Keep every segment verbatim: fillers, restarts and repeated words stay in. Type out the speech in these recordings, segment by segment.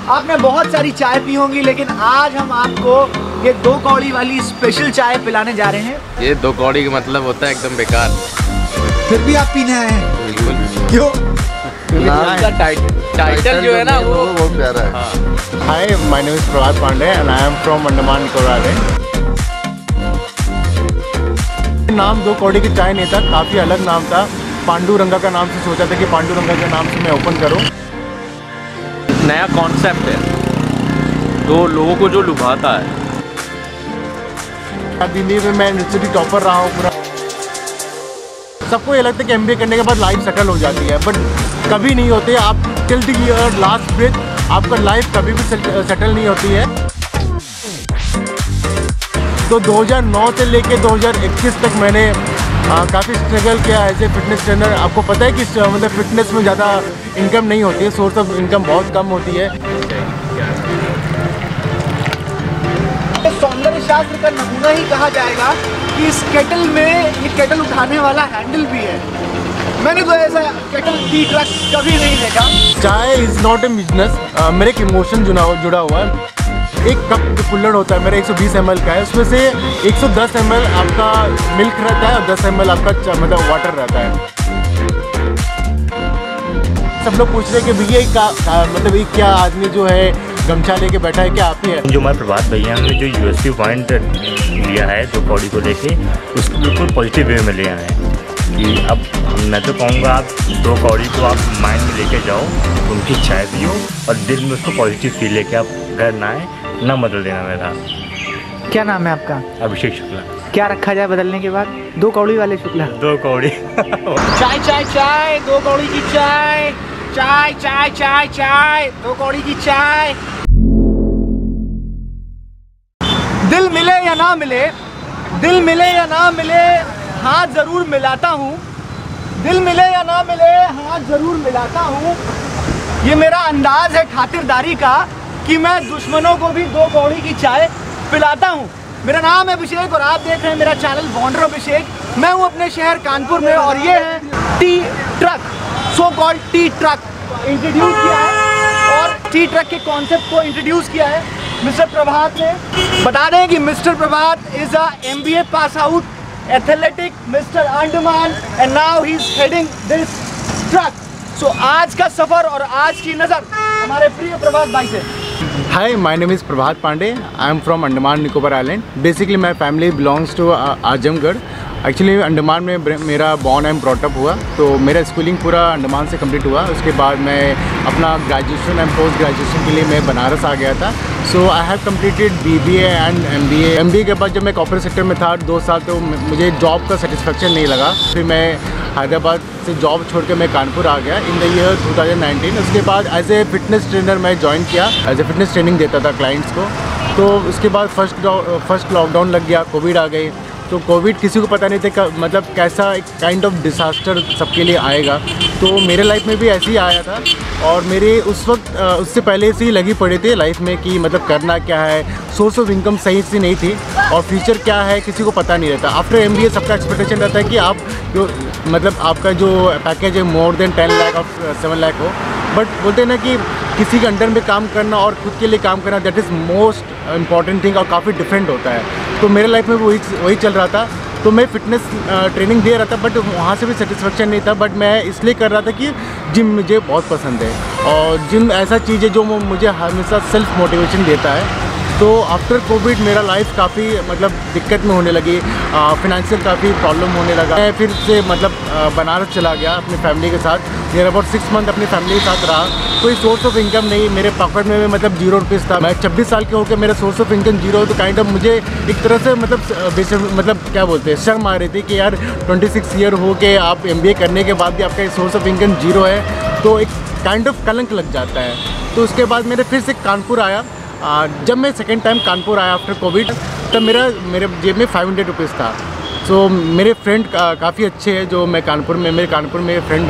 आपने बहुत सारी चाय पी होंगी, लेकिन आज हम आपको ये दो कौड़ी वाली स्पेशल चाय पिलाने जा रहे हैं। ये दो कौड़ी का मतलब होता है एकदम बेकार, फिर भी आप पीने आए हैं। बिल्कुल। क्यों? इसका टाइटल जो है ना वो बहुत प्यारा है। Hi, my name is Prabhat Pandey and I am from Andaman Nicobar island. नाम दो कौड़ी की चाय नहीं था, काफ़ी अलग नाम था। पांडुरंगा का नाम से सोचा था कि पांडुरंगा के नाम से मैं ओपन करूं। नया कॉन्सेप्ट है, दो लोगों को जो लुभाता है। दिल्ली में मैं यूनिवर्सिटी टॉपर रहा हूँ पूरा। सबको ये लगता है कि एमबीए करने के बाद लाइफ सेटल हो जाती है, बट कभी नहीं होती। आप till the year last breath आपका लाइफ कभी भी सेटल नहीं होती है। तो दो हज़ार नौ से लेके दो हज़ार इक्कीस तक मैंने काफ़ी स्ट्रगल किया एज ए फिटनेस ट्रेनर। आपको पता है कि मतलब फिटनेस में ज़्यादा इनकम नहीं होती है, सोर्स ऑफ इनकम बहुत कम होती है। सौंदर्य शास्त्र का नमूना ही कहा जाएगा कि इस केटल में ये केटल उठाने वाला हैंडल भी है। मैंने तो ऐसा केटल टी ट्रक कभी नहीं देखा। चाय इज़ नॉट ए बिजनेस, मेरे एक इमोशन जुड़ा जुड़ा हुआ है। एक कप जो कुल्हड़ होता है मेरा एक सौ बीस एम एल का है, उसमें से एक सौ दस एम एल आपका मिल्क रहता है और दस एम एल आपका मतलब वाटर रहता है। सब लोग पूछ रहे हैं कि भैया का, का मतलब ये क्या आदमी जो है गमछा लेके बैठा है, क्या आप ही है? जो हमारे प्रभात भैया ने जो यूएसपी पॉइंट लिया है दो कौड़ी को लेके, उसको बिल्कुल पॉजिटिव वे में ले आए हैं कि अब मैं तो कहूँगा आप दो कौड़ी को आप माइंड में लेके जाओ, उनकी चाय पियो और दिल में उसको पॉजिटिव फील लेके आप घर ना आए ना बदल देना मेरा। क्या नाम है आपका? अभिषेक शुक्ला। क्या रखा जाए बदलने के बाद? दो कौड़ी वाले शुक्ला। दो कौड़ी। चाय चाय चाय, दो कौड़ी की चाय, चाय चाय चाय चाय, दो कौड़ी की चाय। दिल मिले या ना मिले, दिल मिले या ना मिले, हाथ जरूर मिलाता हूँ। दिल मिले या ना मिले, हाथ जरूर मिलाता हूँ। ये मेरा अंदाज है खातिरदारी का कि मैं दुश्मनों को भी दो कौड़ी की चाय पिलाता हूँ। मेरा नाम है अभिषेक और आप देख रहे हैं मेरा चैनल वॉन्डर अभिषेक। मैं हूँ अपने शहर कानपुर में और ये है T truck, so called T truck introduce किया है और टी ट्रक के कॉन्सेप्ट को इंट्रोड्यूस किया है मिस्टर प्रभात ने। बता दें कि mister Prabhat is a MBA pass out athletic mister Andaman and now he is heading this truck. So आज का सफर और आज की नज़र हमारे प्रिय प्रभात भाई से। Hi, my name is Prabhat Pandey, I am from Andaman Nicobar island. Basically my family belongs to Azamgarh. Actually Andaman में मेरा बॉर्न एंड ब्रॉटअप हुआ, तो मेरा स्कूलिंग पूरा अंडमान से कंप्लीट हुआ। उसके बाद मैं अपना ग्रेजुएशन एंड पोस्ट ग्रेजुएशन के लिए मैं बनारस आ गया था। So I have completed BBA and MBA. MBA के बाद जब मैं कॉर्पोरेट सेक्टर में था दो साल, तो मुझे जॉब का सेटिस्फेक्शन नहीं लगा। फिर मैं हैदराबाद से जॉब छोड़ के मैं कानपुर आ गया in the year two thousand nineteen. उसके बाद एज ए फिटनेस ट्रेनर मैं ज्वाइन किया, एज ए फिटनेस ट्रेनिंग देता था क्लाइंट्स को। तो उसके बाद फर्स्ट फर्स्ट लॉकडाउन लग गया, कोविड आ गई। तो कोविड किसी को पता नहीं था मतलब कैसा एक काइंड ऑफ डिसास्टर सबके लिए आएगा, तो मेरे लाइफ में भी ऐसे ही आया था। और मेरे उस वक्त उससे पहले से ही लगी पड़ी थी लाइफ में कि मतलब करना क्या है, सोर्स ऑफ इनकम सही से नहीं थी और फ्यूचर क्या है किसी को पता नहीं रहता। आफ्टर एमबीए सबका एक्सपेक्टेशन रहता है कि आप जो मतलब आपका जो पैकेज है मोर देन टेन लाख और सेवन लाख हो, बट बोलते हैं ना कि किसी के अंडर में काम करना और खुद के लिए काम करना that is most important thing और काफ़ी डिफरेंट होता है। तो मेरे लाइफ में वही वही चल रहा था। तो मैं फिटनेस ट्रेनिंग दे रहा था, बट वहाँ से भी सेटिस्फेक्शन नहीं था। बट मैं इसलिए कर रहा था कि जिम मुझे बहुत पसंद है और जिम ऐसा चीज़ है जो मुझे हमेशा सेल्फ मोटिवेशन देता है। तो आफ्टर कोविड मेरा लाइफ काफ़ी मतलब दिक्कत में होने लगी, फिनेंशियल काफ़ी प्रॉब्लम होने लगा। मैं फिर से मतलब बनारस चला गया अपनी फैमिली के साथ। मेरा अबाउट सिक्स मंथ अपनी फैमिली के साथ रहा। कोई सोर्स ऑफ इनकम नहीं, मेरे पॉकेट में मतलब जीरो रुपीज़ था। मैं छब्बीस साल के होकर मेरा सोर्स ऑफ इनकम जीरो, तो काइंड ऑफ मुझे एक तरह से मतलब मतलब क्या बोलते हैं शर्म आ रही थी कि यार छब्बीस ईयर हो के आप एमबीए करने के बाद भी आपका सोर्स ऑफ इनकम जीरो है, तो एक काइंड ऑफ कलंक लग जाता है। तो उसके बाद मेरे फिर से कानपुर आया। जब मैं सेकेंड टाइम कानपुर आया आफ्टर कोविड, तब मेरा मेरे जेब में फाइव हंड्रेड रुपीज़ था। सो so, मेरे फ्रेंड का, काफ़ी अच्छे हैं जो मैं कानपुर में मेरे कानपुर में फ्रेंड है,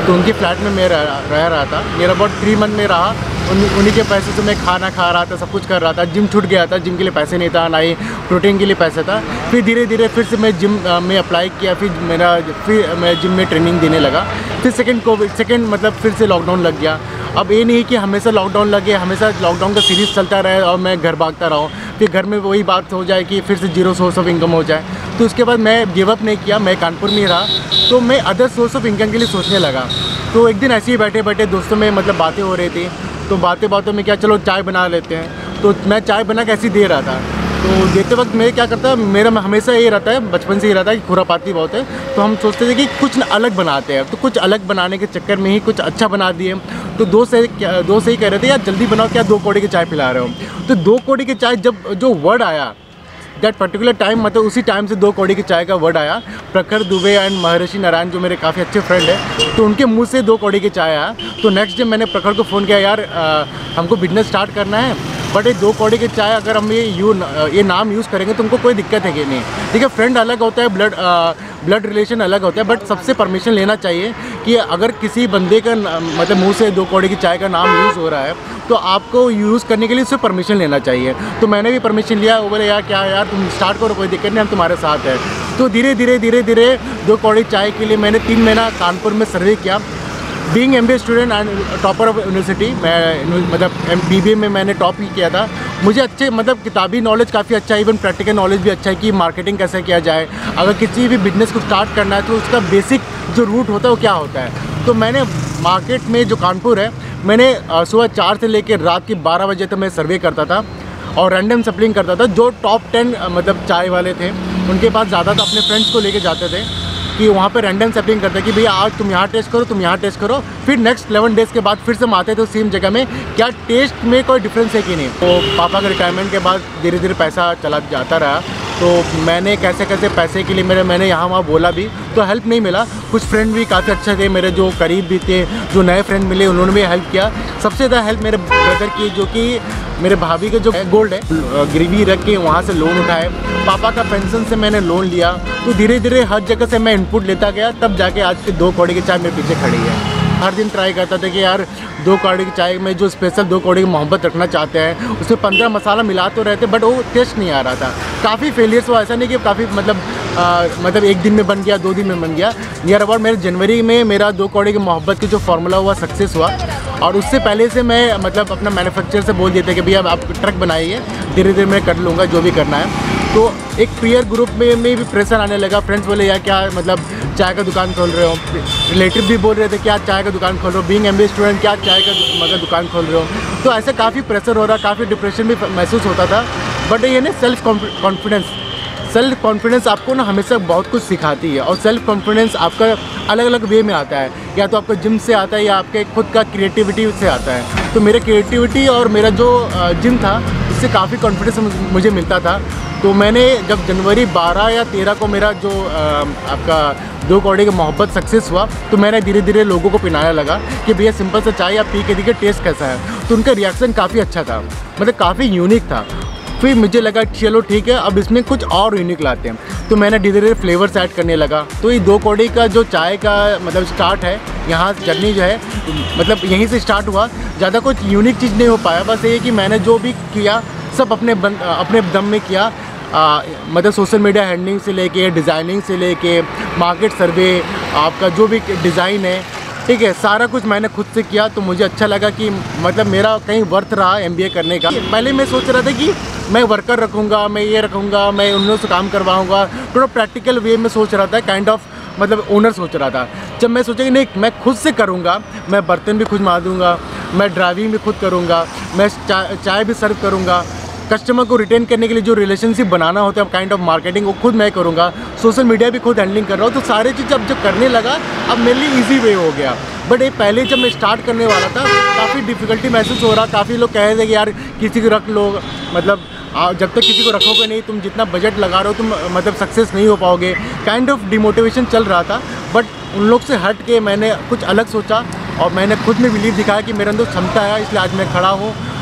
तो उनकी फ्लैट में मैं रह, रह रहा था। मेरा अबाउट थ्री मंथ में रहा। उन उन्हीं के पैसे से मैं खाना खा रहा था, सब कुछ कर रहा था। जिम छूट गया था, जिम के लिए पैसे नहीं था, ना ही प्रोटीन के लिए पैसा था। फिर धीरे धीरे फिर से मैं जिम में अप्लाई किया, फिर मेरा फिर मैं जिम में ट्रेनिंग देने लगा। फिर सेकेंड कोविड सेकेंड मतलब फिर से लॉकडाउन लग गया। अब ये नहीं कि हमेशा लॉकडाउन लगे, हमेशा लॉकडाउन का सीरीज़ चलता रहे और मैं घर भागता रहा हूँ, फिर घर में वही बात हो जाए कि फिर से जीरो सोर्स ऑफ इनकम हो जाए। तो उसके बाद मैं गिव अप नहीं किया, मैं कानपुर में रहा, तो मैं अदर सोर्स ऑफ इनकम के लिए सोचने लगा। तो एक दिन ऐसे ही बैठे बैठे दोस्तों में मतलब बातें हो रही थी, तो बातें बातों में क्या चलो चाय बना लेते हैं। तो मैं चाय बना के ऐसे ही दे रहा था। तो देते वक्त मैं क्या करता, मेरा हमेशा ये रहता है, बचपन से ही रहता है कि खुरापाती बहुत है। तो हम सोचते थे कि कुछ अलग बनाते हैं, तो कुछ अलग बनाने के चक्कर में ही कुछ अच्छा बना दिए। तो दोस्त से क्या दोस्त ही कह रहे थे यार जल्दी बनाओ, क्या दो कौड़ी की चाय पिला रहे हो। तो दो कौड़ी की चाय जब जो वर्ड आया दैट पर्टिकुलर टाइम, मतलब उसी टाइम से दो कौड़ी की चाय का वर्ड आया। प्रखर दुबे एंड महर्षि नारायण जो मेरे काफ़ी अच्छे फ्रेंड है, तो उनके मुंह से दो कौड़ी की चाय आया। तो नेक्स्ट डे मैंने प्रखर को फ़ोन किया, यार आ, हमको बिजनेस स्टार्ट करना है, बट ये दो कौड़ी की चाय अगर हम ये यू ये नाम यूज़ करेंगे तो उनको कोई दिक्कत है कि नहीं। ठीक है, फ्रेंड अलग होता है, ब्लड ब्लड रिलेशन अलग होता है, बट सबसे परमिशन लेना चाहिए कि अगर किसी बंदे का मतलब मुंह से दो कौड़ी की चाय का नाम यूज़ हो रहा है तो आपको यूज़ करने के लिए उससे परमिशन लेना चाहिए। तो मैंने भी परमिशन लिया। वो बोले यार क्या यार तुम स्टार्ट करो, कोई दिक्कत नहीं, हम तुम्हारे साथ हैं। तो धीरे धीरे धीरे धीरे दो कौड़ी चाय के लिए मैंने तीन महीना कानपुर में सर्वे किया। Being M B A student and topper of university, मैं मतलब बी बी ए में मैंने टॉप ही किया था। मुझे अच्छे मतलब किताबी नॉलेज काफ़ी अच्छा है, इवन प्रैक्टिकल नॉलेज भी अच्छा है कि मार्केटिंग कैसे किया जाए, अगर किसी भी बिजनेस को स्टार्ट करना है तो उसका बेसिक जो रूट होता है वो क्या होता है। तो मैंने मार्केट में जो कानपुर है, मैंने सुबह चार से लेकर रात की बारह बजे तक मैं सर्वे करता था और रैंडम सैम्पलिंग करता था। जो टॉप टेन मतलब चाय वाले थे उनके पास ज़्यादा था, अपने फ्रेंड्स को लेके जाते थे कि वहाँ पे रैंडम सैम्पलिंग करते हैं कि भैया आज तुम यहाँ टेस्ट करो, तुम यहाँ टेस्ट करो। फिर नेक्स्ट इलेवन डेज़ के बाद फिर से हम आते थे सेम जगह में, क्या टेस्ट में कोई डिफरेंस है कि नहीं। तो पापा के रिटायरमेंट के बाद धीरे धीरे पैसा चला जाता रहा। तो मैंने कैसे कैसे पैसे के लिए मेरे मैंने यहाँ वहाँ बोला भी, तो हेल्प नहीं मिला। कुछ फ्रेंड भी काफ़ी अच्छे थे मेरे, जो करीब भी थे, जो नए फ्रेंड मिले उन्होंने भी हेल्प किया। सबसे ज़्यादा हेल्प मेरे ब्रदर की, जो कि मेरे भाभी का जो गोल्ड है गिरवी रख के वहाँ से लोन उठाए। पापा का पेंशन से मैंने लोन लिया। तो धीरे धीरे हर जगह से मैं इनपुट लेता गया, तब जाके आज की दो कौड़ी की चाय मेरे पीछे खड़ी है। हर दिन ट्राई करता था कि यार दो कौड़ी की चाय में जो स्पेशल दो कौड़ी की मोहब्बत रखना चाहते हैं, उसमें पंद्रह मसाला मिला तो रहते, बट वो टेस्ट नहीं आ रहा था। काफ़ी फेलियर्स हुआ, ऐसा नहीं कि काफ़ी मतलब आ, मतलब एक दिन में बन गया, दो दिन में बन गया। नियर अबाउट मेरे जनवरी में मेरा दो कौड़ी की मोहब्बत की जो फार्मूला हुआ सक्सेस हुआ। और उससे पहले से मैं मतलब अपना मैन्युफैक्चरर से बोल देते कि भैया आप ट्रक बनाइए, धीरे धीरे मैं कर लूँगा जो भी करना है। तो एक पीयर ग्रुप में, में भी प्रेशर आने लगा। फ्रेंड्स बोले यार क्या मतलब चाय का दुकान खोल रहे हो, रिलेटिव भी बोल रहे थे क्या चाय का दुकान खोल रहे हो, being M B A student क्या चाय का मतलब दुकान खोल रहे हो। तो ऐसे काफ़ी प्रेशर हो रहा, काफ़ी डिप्रेशन भी महसूस होता था। बट ये ना सेल्फ कॉन्फिडेंस सेल्फ कॉन्फिडेंस आपको ना हमेशा बहुत कुछ सिखाती है। और सेल्फ कॉन्फिडेंस आपका अलग अलग वे में आता है, या तो आपका जिम से आता है या आपके खुद का क्रिएटिविटी से आता है। तो मेरे क्रिएटिविटी और मेरा जो जिम था उससे काफ़ी कॉन्फिडेंस मुझे मिलता था। तो मैंने जब जनवरी बारह या तेरह को मेरा जो आपका दो कौड़ी की मोहब्बत सक्सेस हुआ, तो मैंने धीरे धीरे लोगों को पिलाने लगा कि भैया सिंपल सा चाय आप पी के देखिए टेस्ट कैसा है। तो उनका रिएक्शन काफ़ी अच्छा था, मतलब काफ़ी यूनिक था। फिर मुझे लगा चलो ठीक है अब इसमें कुछ और यूनिक लाते हैं। तो मैंने धीरे धीरे फ्लेवर्स ऐड करने लगा। तो ये दो कौड़ी का जो चाय का मतलब स्टार्ट है, यहाँ जर्नी जो है मतलब यहीं से स्टार्ट हुआ। ज़्यादा कुछ यूनिक चीज़ नहीं हो पाया, बस ये कि मैंने जो भी किया सब अपने बन, अपने दम में किया। आ, मतलब सोशल मीडिया हैंडलिंग से लेके डिज़ाइनिंग से लेके मार्केट सर्वे, आपका जो भी डिज़ाइन है, ठीक है, सारा कुछ मैंने खुद से किया। तो मुझे अच्छा लगा कि मतलब मेरा कहीं वर्थ रहा एम बी ए करने का। पहले मैं सोच रहा था कि मैं वर्कर रखूँगा, मैं ये रखूँगा, मैं उन लोगों से काम करवाऊँगा, थोड़ा प्रैक्टिकल वे में सोच रहा था, काइंड ऑफ मतलब ओनर सोच रहा था। जब मैं सोचा कि नहीं मैं खुद से करूँगा, मैं बर्तन भी खुद मारूँगा, मैं ड्राइविंग भी खुद करूँगा, मैं चाय चाय भी सर्व करूँगा, कस्टमर को रिटेन करने के लिए जो रिलेशनशिप बनाना होता है काइंड ऑफ मार्केटिंग वो खुद मैं करूँगा, सोशल मीडिया भी खुद हैंडलिंग कर रहा हूँ। तो सारे चीज़ अब जब करने लगा अब मेरे लिए ईजी वे हो गया। बट ये पहले जब मैं स्टार्ट करने वाला था काफ़ी डिफ़िकल्टी महसूस हो रहा। काफ़ी लोग कह रहे थे कि यार किसी को रख लो, मतलब जब तक किसी को रखोगे नहीं, तुम जितना बजट लगा रहे हो तुम मतलब सक्सेस नहीं हो पाओगे, काइंड ऑफ डिमोटिवेशन चल रहा था। बट उन लोग से हट के मैंने कुछ अलग सोचा और मैंने खुद में बिलीव दिखाया कि मेरे अंदर क्षमता है, इसलिए आज मैं खड़ा हूँ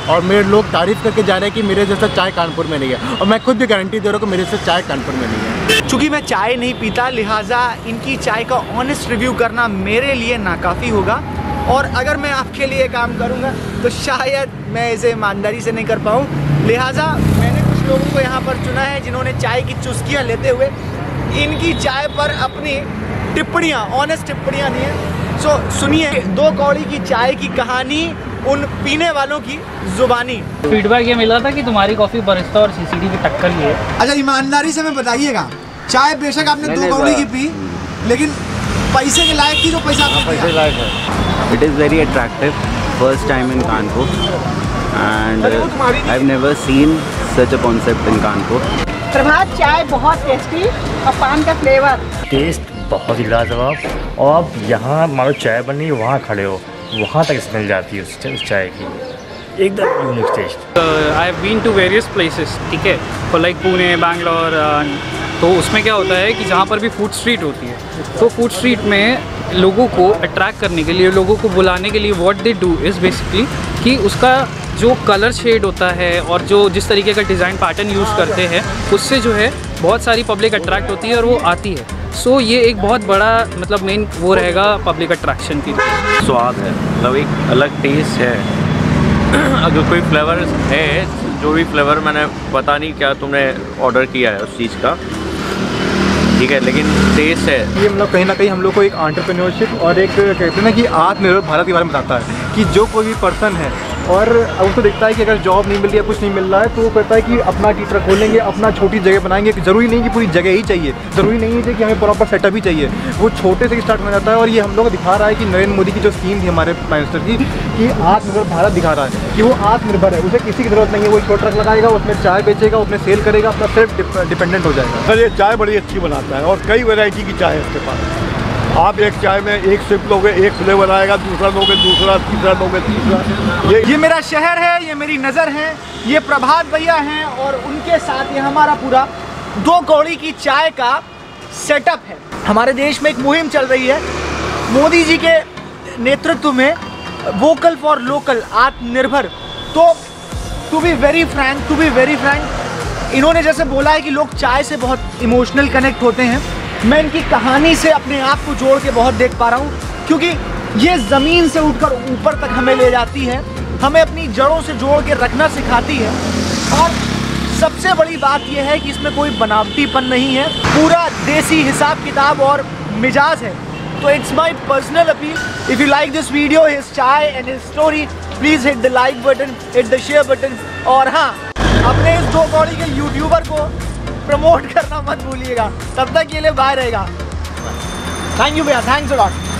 और मेरे लोग तारीफ़ करके जा रहे हैं कि मेरे जैसा चाय कानपुर में नहीं है, और मैं खुद भी गारंटी दे रहा हूँ कि मेरे जैसा चाय कानपुर में नहीं है। चूँकि मैं चाय नहीं पीता, लिहाजा इनकी चाय का ऑनेस्ट रिव्यू करना मेरे लिए नाकाफ़ी होगा, और अगर मैं आपके लिए काम करूँगा तो शायद मैं इसे ईमानदारी से नहीं कर पाऊँ। लिहाजा मैंने कुछ लोगों को यहाँ पर चुना है जिन्होंने चाय की चुस्कियाँ लेते हुए इनकी चाय पर अपनी टिप्पणियाँ, ऑनेस्ट टिप्पणियाँ दी हैं। सो सुनिए दो कौड़ी की चाय की कहानी उन पीने वालों की जुबानी। फीडबैक ये मिला था कि तुम्हारी कॉफ़ी बरिस्ता और सीसीडी की टक्कर ही है। अच्छा, ईमानदारी से मैं बताइएगा, चाय बेशक आपने दो कौड़ी की पी, लेकिन पैसे के लायक थी जो पैसा आपने दिया। It is very attractive. First time in Kanpur, and uh, I've never seen such a concept in Kanpur. प्रभात चाय बहुत टेस्टी और पान का फ्लेवर, टेस्ट बहुत ही लाजवाब, और आप यहाँ मानो चाय बनी वहाँ खड़े हो, वहाँ तक स्मेल जाती है उस उस चाय की, एकदम unique taste. I have been to various places, ठीक है, फॉर लाइक पुणे, बैंगलोर, तो उसमें क्या होता है कि जहाँ पर भी फूड स्ट्रीट होती है, तो फूड स्ट्रीट में लोगों को अट्रैक्ट करने के लिए, लोगों को बुलाने के लिए what they do is basically कि उसका जो कलर शेड होता है और जो जिस तरीके का डिज़ाइन पैटर्न यूज़ करते हैं, उससे जो है बहुत सारी पब्लिक अट्रैक्ट होती है और वो आती है। सो so, ये एक बहुत बड़ा मतलब मेन वो रहेगा पब्लिक अट्रैक्शन की। स्वाद है, मतलब एक अलग टेस्ट है। अगर कोई फ्लेवर है, जो भी फ्लेवर मैंने पता नहीं क्या तुमने ऑर्डर किया है उस चीज़ का, ठीक है, लेकिन टेस्ट है ये मतलब कहीं ना कहीं हम लोग को एक एंटरप्रेन्योरशिप और एक कहते हैं ना कि आत्मनिर्भर भारत के बारे में बताता है कि जो कोई भी पर्सन है और उसको देखता है कि अगर जॉब नहीं मिल रही है, कुछ नहीं मिल रहा है, तो वो कहता है कि अपना टीटर खोलेंगे, अपना छोटी जगह बनाएंगे। ज़रूरी नहीं कि पूरी जगह ही चाहिए, ज़रूरी नहीं है कि हमें प्रॉपर सेटअप ही चाहिए, वो छोटे से स्टार्ट हो जाता है। और ये हम लोग को दिखा रहा है कि नरेंद्र मोदी की जो स्कीम थी हमारे प्राइम मिनिस्टर की, कि आत्मनिर्भर भारत दिखा रहा है कि वो आत्मनिर्भर है, उसे किसी की ज़रूरत नहीं है। वो एक छोटा ट्रक लगाएगा, उसमें चाय बेचेगा, उसमें सेल करेगा, अपना सेल्फ डिपेंडेंट हो जाएगा। सर ये चाय बड़ी अच्छी बनाता है और कई वैरायटी की चाय है उसके पास। आप एक चाय में एक सिप लोगे, एक फ्लेवर आएगा, दूसरा लोगे दूसरा, तीसरा लोगे तीसरा। ये ये मेरा शहर है, ये मेरी नज़र है, ये प्रभात भैया हैं और उनके साथ ये हमारा पूरा दो कौड़ी की चाय का सेटअप है। हमारे देश में एक मुहिम चल रही है मोदी जी के नेतृत्व में, वोकल फॉर लोकल, आत्मनिर्भर। तो to be very frank to be very frank इन्होंने जैसे बोला है कि लोग चाय से बहुत इमोशनल कनेक्ट होते हैं, मैं इनकी कहानी से अपने आप को जोड़ के बहुत देख पा रहा हूँ, क्योंकि ये ज़मीन से उठकर ऊपर तक हमें ले जाती है, हमें अपनी जड़ों से जोड़ के रखना सिखाती है। और सबसे बड़ी बात यह है कि इसमें कोई बनावटीपन नहीं है, पूरा देसी हिसाब किताब और मिजाज है। तो it's my personal appeal, if you like this video, his chai and his story, please hit the like button, hit the share button, और हाँ, अपने इस दो कौड़ी के यूट्यूबर को प्रमोट करना मत भूलिएगा। तब तक के लिए बाय रहेगा। थैंक यू भैया, थैंक्स अ लॉट।